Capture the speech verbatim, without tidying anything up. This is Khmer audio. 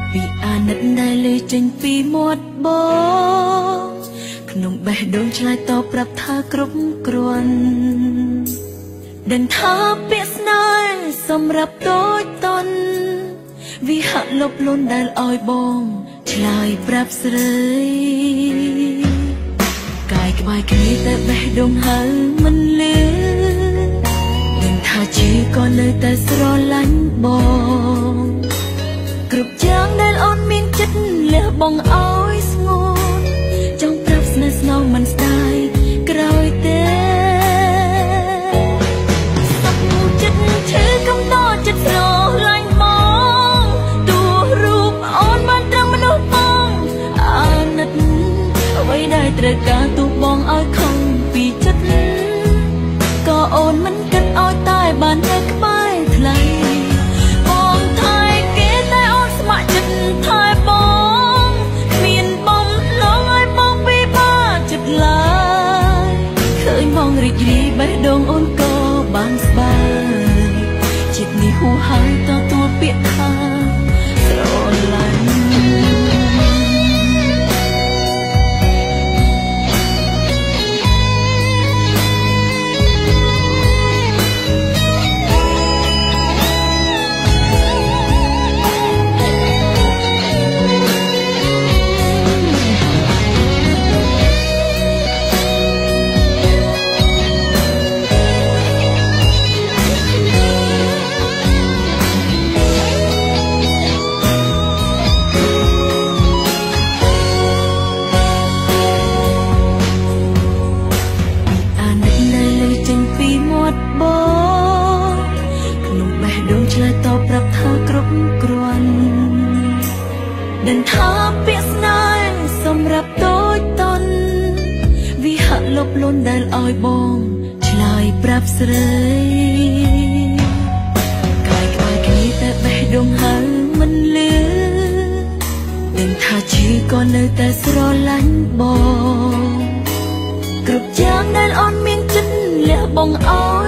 ពីអាណិតដែលលើចេញពីមាត់បងក្នុងបេះដូងឆ្លើយតបប្រាប់ថាគ្រប់គ្រាន់ដឹងថាពាក្យស្នេហ៍សម្រាប់តូចតន់វាហាក់លុបលុនដែលឲ្យបងឆ្លើយប្រាប់ស្រីកាយក្បាយគ្នាតែបេះដូងហៅមិនលឺដឹងថាជីក៏នៅតែស្រឡាញ់បងគ្រប់យ៉ាងដែលអូនមានចិត្តលះបងឲ្យស្ងួនចង់ប្រាប់ស្នេហ៍ស្នងមិនស្ដាយក្រោយទេសុខចិត្តឈឺកំដរចិត្តស្រឡាញ់បងទោះរូបអូនបានត្រឹមមនុស្សបងអាណិតអ្វីដែលត្រូវការទោះបងឲ្យខំពីចិត្តក៏អូនមិនគិតឲ្យតែបានតែក្បែរថ្លៃបងថែគេតែអូនស្ម័គ្រចិត្តថែបងគ្មានបំឡងឲ្យបងពីបាចិត្តឡើយឃើញបងរីករាយបេះដូងអូនក៏បានស្បែកចិត្តនេះហួហើយទទួលពាក្យថាស្រឡាញ់ដឹងថាពាក្យស្នេហ៍សម្រាប់តូចតន់វាហាក់លុបលុនដែលឲ្យបងឆ្លើយប្រាប់ស្រីកាយក្បាយគ្នាតែបេះដូងហៅមិនលឺដឹងថាឈឺក៏នៅតែស្រឡាញ់បងគ្រប់យ៉ាងដែលអូនមានចិត្តលះបងឲ្យ